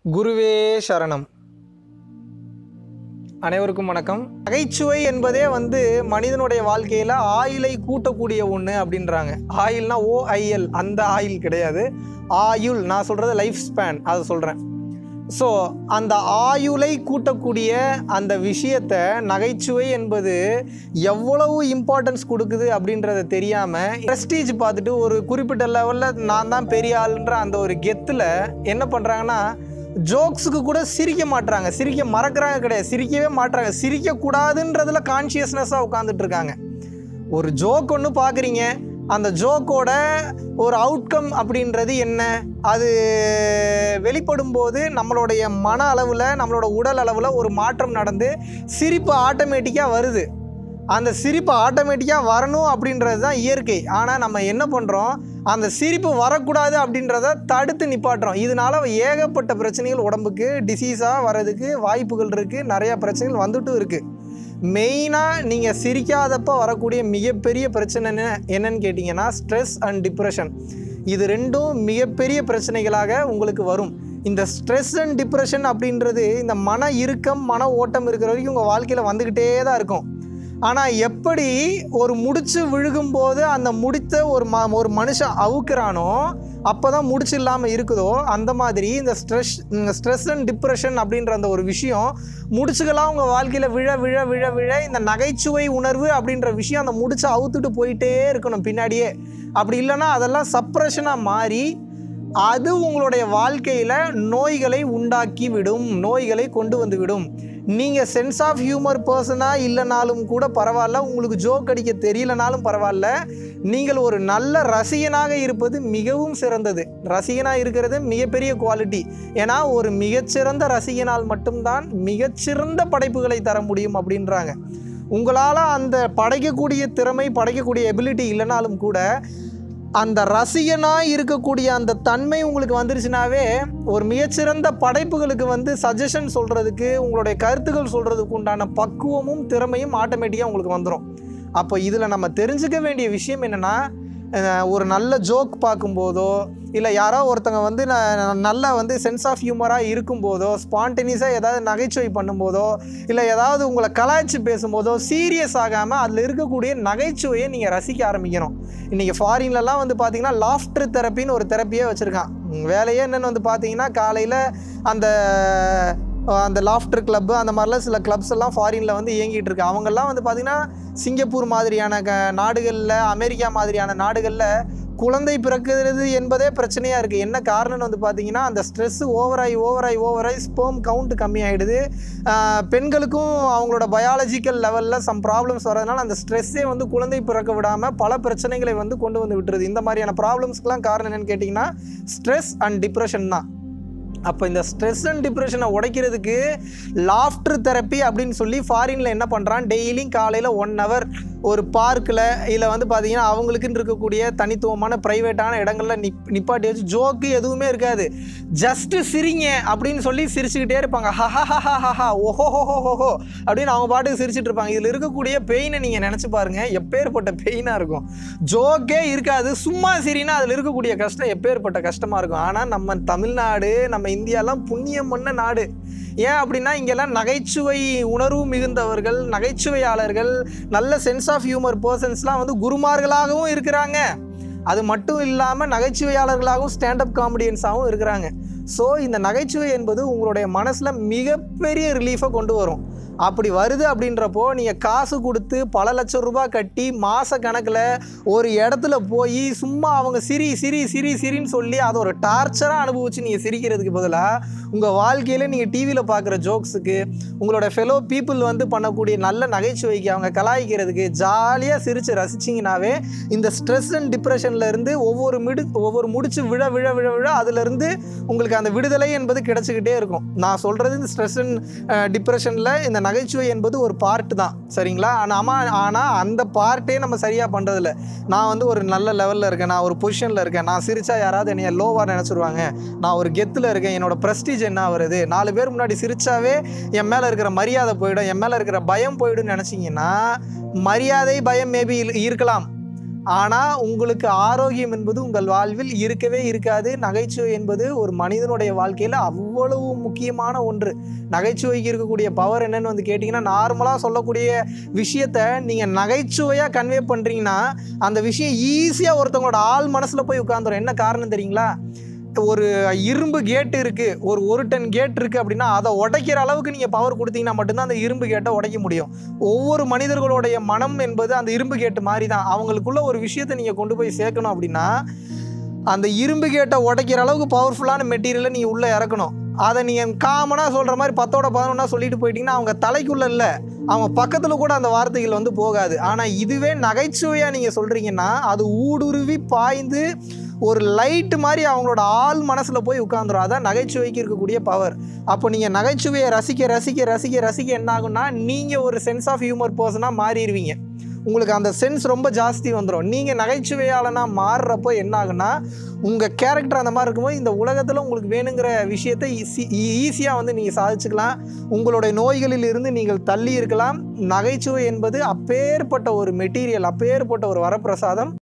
குருவே சரணம். அனைவருக்கும் வணக்கம். நகைச்சுவை என்பதே மனிதனுடைய வாழ்க்கையில் ஆயிலை கூட்டக்கூடிய ஒன்று அப்படின்றாங்க. ஆயில்னா OIL, அந்த ஆயில் கிடையாது. ஆயுள், நான் சொல்கிறது லைஃப் ஸ்பேன், அதை சொல்கிறேன். ஸோ அந்த ஆயுளை கூட்டக்கூடிய அந்த விஷயத்தை நகைச்சுவை என்பது எவ்வளவு இம்பார்ட்டன்ஸ் கொடுக்குது அப்படின்றத தெரியாமல் ப்ரெஸ்டீஜ் பார்த்துட்டு ஒரு குறிப்பிட்ட லெவலில் நான் தான் பெரிய ஆளுன்ற அந்த ஒரு கெத்தில் என்ன பண்ணுறாங்கன்னா, ஜோக்ஸுக்கு கூட சிரிக்க மாட்டுறாங்க, சிரிக்க மறக்கிறாங்க கிடையாது, சிரிக்கவே மாட்டுறாங்க. சிரிக்கக்கூடாதுன்றதுல கான்ஷியஸ்னஸாக உட்காந்துட்ருக்காங்க. ஒரு ஜோக் ஒன்று பார்க்குறீங்க, அந்த ஜோக்கோட ஒரு அவுட்கம் அப்படின்றது என்ன, அது வெளிப்படும் போது நம்மளுடைய மன அளவில் நம்மளோட உடல் அளவில் ஒரு மாற்றம் நடந்து சிரிப்பு ஆட்டோமேட்டிக்காக வருது. அந்த சிரிப்பு ஆட்டோமேட்டிக்காக வரணும் அப்படின்றது தான் இயற்கை. ஆனால் நம்ம என்ன பண்ணுறோம், அந்த சிரிப்பு வரக்கூடாது அப்படின்றத தடுத்து நிப்பாட்டுறோம். இதனால் ஏகப்பட்ட பிரச்சனைகள் உடம்புக்கு டிசீஸாக வர்றதுக்கு வாய்ப்புகள் இருக்குது. நிறையா பிரச்சனைகள் வந்துட்டும் இருக்குது. மெயினாக நீங்கள் சிரிக்காதப்போ வரக்கூடிய மிகப்பெரிய பிரச்சனை என்னன்னு கேட்டிங்கன்னா ஸ்ட்ரெஸ் அண்ட் டிப்ரெஷன். இது ரெண்டும் மிகப்பெரிய பிரச்சனைகளாக உங்களுக்கு வரும். இந்த ஸ்ட்ரெஸ் அண்ட் டிப்ரெஷன் அப்படின்றது இந்த மன இறுக்கம், மன ஓட்டம் இருக்கிற வரைக்கும் உங்கள் வாழ்க்கையில் வந்துக்கிட்டே தான் இருக்கும். ஆனால் எப்படி ஒரு முடிச்சு விழுகும்போது அந்த முடித்த ஒரு மனுஷன் அவுக்குறானோ அப்போ தான் முடிச்சு இல்லாமல் இருக்குதோ, அந்த மாதிரி இந்த ஸ்ட்ரெஸ் அண்ட் டிப்ரெஷன் அப்படின்ற அந்த ஒரு விஷயம் முடிச்சுக்கெல்லாம் உங்கள் வாழ்க்கையில் விழ விழ விழ விழ இந்த நகைச்சுவை உணர்வு அப்படின்ற விஷயம் அந்த முடிச்சை அவுத்துட்டு போயிட்டே இருக்கணும் பின்னாடியே. அப்படி இல்லைன்னா அதெல்லாம் சப்ரெஷனாக மாறி அது உங்களுடைய வாழ்க்கையில் நோய்களை உண்டாக்கி விடும், நோய்களை கொண்டு வந்து விடும். நீங்கள் சென்ஸ் ஆஃப் ஹியூமர் பர்சனாக இல்லைனாலும் கூட பரவாயில்ல, உங்களுக்கு ஜோக் அடிக்க தெரியலனாலும் பரவாயில்ல, நீங்கள் ஒரு நல்ல ரசிகனாக இருப்பது மிகவும் சிறந்தது. ரசிகனாக இருக்கிறது மிகப்பெரிய குவாலிட்டி. ஏன்னா ஒரு மிகச்சிறந்த ரசிகனால் மட்டும்தான் மிகச்சிறந்த படைப்புகளை தர முடியும் அப்படின்றாங்க. உங்களால் அந்த படைக்கக்கூடிய திறமை, படைக்கக்கூடிய எபிலிட்டி இல்லைனாலும் கூட அந்த ரசிகனாக இருக்கக்கூடிய அந்த தன்மை உங்களுக்கு வந்துருச்சுனாவே ஒரு மிகச்சிறந்த படைப்புகளுக்கு சஜஷன் சொல்கிறதுக்கு, உங்களுடைய கருத்துக்கள் சொல்கிறதுக்கு உண்டான பக்குவமும் திறமையும் ஆட்டோமேட்டிக்காக உங்களுக்கு வந்துடும். அப்போ இதில் நம்ம தெரிஞ்சுக்க வேண்டிய விஷயம் என்னென்னா, ஒரு நல்ல ஜோக் பார்க்கும்போதோ இல்லை யாரோ ஒருத்தங்க நல்லா சென்ஸ் ஆஃப் ஹியூமராக இருக்கும்போதோ, ஸ்பான்டேனியஸாக ஏதாவது நகைச்சுவை பண்ணும்போதோ இல்லை ஏதாவது உங்களை கலாய்ச்சி பேசும்போதோ சீரியஸ் ஆகாமல் அதில் இருக்கக்கூடிய நகைச்சுவையை நீங்கள் ரசிக்க ஆரம்பிக்கணும். இன்றைக்கி ஃபாரின்லலாம் பார்த்திங்கன்னா லாஃப்டர் தெரப்பின்னு ஒரு தெரப்பியே வச்சுருக்கான். வேலையே என்னென்னு பார்த்தீங்கன்னா காலையில் அந்த லாஃப்டர் கிளப்பு அந்த மாதிரிலாம் சில கிளப்ஸ் எல்லாம் ஃபாரினில் இயங்கிட்டு இருக்கு. அவங்கெல்லாம் பார்த்திங்கன்னா சிங்கப்பூர் மாதிரியான நாடுகளில், அமெரிக்கா மாதிரியான நாடுகளில் குழந்தை பிறக்கிறது என்பதே பிரச்சனையாக இருக்குது. என்ன காரணம்னு பார்த்திங்கன்னா அந்த ஸ்ட்ரெஸ்ஸு ஓவராகி ஸ்பெர்ம் கவுண்ட் கம்மியாகிடுது. பெண்களுக்கும் அவங்களோட பயாலஜிக்கல் லெவலில் சம் ப்ராப்ளம்ஸ் வரதுனால அந்த ஸ்ட்ரெஸ்ஸே குழந்தை பிறக்க விடாமல் பல பிரச்சனைகளை கொண்டு வந்து விட்டுருது. இந்த மாதிரியான ப்ராப்ளம்ஸ்க்கெலாம் காரணம் என்னென்னு கேட்டிங்கன்னா ஸ்ட்ரெஸ் அண்ட் டிப்ரெஷன் தான். அப்போ இந்த ஸ்ட்ரெஸ் அண்ட் டிப்ரெஷனை உடைக்கிறதுக்கு லாஃப்டர் தெரப்பி அப்படின்னு சொல்லி ஃபாரினில் என்ன பண்ணுறான், டெய்லியும் காலையில் 1 hour ஒரு பார்க்கில் இல்லை பார்த்தீங்கன்னா அவங்களுக்குன்னு இருக்கக்கூடிய தனித்துவமான ப்ரைவேட்டான இடங்களில் நிப்பாட்டி வச்சு ஜோக்கு எதுவுமே இருக்காது, ஜஸ்ட்டு சிரிங்க அப்படின்னு சொல்லி சிரிச்சுக்கிட்டே இருப்பாங்க. ஹஹஹஹஹா ஓஹோஹோஹோ அப்படின்னு அவங்க பாட்டுக்கு சிரிச்சுட்டு இருப்பாங்க. இதில் இருக்கக்கூடிய பெயினை நீங்கள் நினச்சி பாருங்கள், எப்பேற்பட்ட பெயினாக இருக்கும். ஜோக்கே இருக்காது, சும்மா சிரினா அதில் இருக்கக்கூடிய கஷ்டம் எப்பேற்பட்ட கஷ்டமாக இருக்கும். ஆனால் நம்ம தமிழ்நாடு, நம்ம இந்தியாலாம் புண்ணியம் பண்ண நாடு. ஏன் அப்படின்னா இங்கெல்லாம் நகைச்சுவை உணர்வு மிகுந்தவர்கள், நகைச்சுவையாளர்கள், நல்ல சென்ஸ் ஆஃப் ஹியூமர் பர்சன்ஸ்லாம் குருமார்களாகவும் இருக்கிறாங்க. அது மட்டும் இல்லாமல் நகைச்சுவையாளர்களாகவும் ஸ்டாண்டப் காமெடியன்ஸாகவும் இருக்கிறாங்க. ஸோ இந்த நகைச்சுவை என்பது உங்களுடைய மனசில் மிகப்பெரிய ரிலீஃபை கொண்டு வரும். அப்படி வருது அப்படின்றப்போ நீங்கள் காசு கொடுத்து பல லட்சம் ரூபாய் கட்டி மாத கணக்கில் ஒரு இடத்துல போய் சும்மா அவங்க சிரின்னு சொல்லி அதை ஒரு டார்ச்சராக அனுபவிச்சு நீங்கள் சிரிக்கிறதுக்கு பதிலாக உங்கள் வாழ்க்கையில் நீங்கள் டிவியில் பார்க்குற ஜோக்ஸுக்கு, உங்களோட ஃபெலோ பீப்புள் பண்ணக்கூடிய நல்ல நகைச்சுவைக்கு, அவங்க கலாய்க்கிறதுக்கு ஜாலியாக சிரித்து ரசிச்சிங்கனாவே இந்த ஸ்ட்ரெஸ் அண்ட் டிப்ரெஷன்லேருந்து ஒவ்வொரு முடிச்சு விழ விழ விழ விழ அதுலேருந்து உங்களுக்கு அந்த விடுதலை என்பது கிடச்சிக்கிட்டே இருக்கும். நான் சொல்கிறது இந்த ஸ்ட்ரெஸ் அண்ட் டிப்ரெஷனில் இந்த நகைச்சுவை என்பது ஒரு பார்ட் தான், சரிங்களா? ஆனால் அந்த பார்ட்டே நம்ம சரியாக பண்ணுறதில்ல. நான் ஒரு நல்ல லெவலில் இருக்கேன், நான் ஒரு பொசிஷனில் இருக்கேன், நான் சிரித்தா யாராவது என்னை லோவாக நினச்சிருவாங்க, நான் ஒரு கெத்தில் இருக்கேன், என்னோடய ப்ரெஸ்டீஜ் என்ன வருது, 4 பேர் முன்னாடி சிரித்தாவே என் மேலே இருக்கிற மரியாதை போயிடும், என் மேலே இருக்கிற பயம் போயிடும்னு நினச்சிங்கன்னா மரியாதை பயம் மேபி இருக்கலாம். ஆனால் உங்களுக்கு ஆரோக்கியம் என்பது உங்கள் வாழ்வில் இருக்கவே இருக்காது. நகைச்சுவை என்பது ஒரு மனிதனுடைய வாழ்க்கையில் அவ்வளவு முக்கியமான ஒன்று. நகைச்சுவைக்கு இருக்கக்கூடிய பவர் என்னன்னு வந்து கேட்டிங்கன்னா, நார்மலாக சொல்லக்கூடிய விஷயத்தை நீங்கள் நகைச்சுவையாக கன்வே பண்ணுறீங்கன்னா அந்த விஷயம் ஈஸியாக ஒருத்தவங்களோட ஆள் மனசில் போய் உட்காந்துரும். என்ன காரணம் தெரியுங்களா? ஒரு இரும்பு கேட்டு இருக்குது, ஒரு டன் கேட் இருக்குது அப்படின்னா அதை உடைக்கிற அளவுக்கு நீங்கள் பவர் கொடுத்தீங்கன்னா மட்டும்தான் அந்த இரும்பு கேட்டை உடைக்க முடியும். ஒவ்வொரு மனிதர்களுடைய மனம் என்பது அந்த இரும்பு கேட்டு மாதிரி தான். அவங்களுக்குள்ள ஒரு விஷயத்தை நீங்கள் கொண்டு போய் சேர்க்கணும் அப்படின்னா அந்த இரும்பு கேட்டை உடைக்கிற அளவுக்கு பவர்ஃபுல்லான மெட்டீரியலை நீங்கள் உள்ளே இறக்கணும். அதை நீங்கள் காமனாக சொல்கிற மாதிரி 10ஓட 11 சொல்லிட்டு போயிட்டீங்கன்னா அவங்க தலைக்குள்ளே இல்லை, அவங்க பக்கத்தில் கூட அந்த வார்த்தைகள் வந்து போகாது. ஆனால் இதுவே நகைச்சுவையாக நீங்கள் சொல்கிறீங்கன்னா அது ஊடுருவி பாய்ந்து ஒரு லைட்டு மாதிரி அவங்களோட ஆள் மனசில் போய் உட்காந்துரும். அதான் நகைச்சுவைக்கு இருக்கக்கூடிய பவர். அப்போ நீங்கள் நகைச்சுவையை ரசிக்க ரசிக்க ரசிக்க ரசிக்க என்ன ஆகுன்னா நீங்கள் ஒரு சென்ஸ் ஆஃப் ஹியூமர் பர்சனாக மாறிடுவீங்க. உங்களுக்கு அந்த சென்ஸ் ரொம்ப ஜாஸ்தி வந்துடும். நீங்கள் நகைச்சுவையாளனாக மாறுறப்போ என்ன ஆகுன்னா உங்கள் கேரக்டர் அந்த மாதிரி இருக்கும்போது இந்த உலகத்தில் உங்களுக்கு வேணுங்கிற விஷயத்தை ஈஸியாக வந்து நீங்கள் சாதிச்சுக்கலாம். உங்களுடைய நோய்களில் இருந்து நீங்கள் தள்ளி இருக்கலாம். நகைச்சுவை என்பது அப்பேற்பட்ட ஒரு மெட்டீரியல், அப்பேற்பட்ட ஒரு வரப்பிரசாதம்.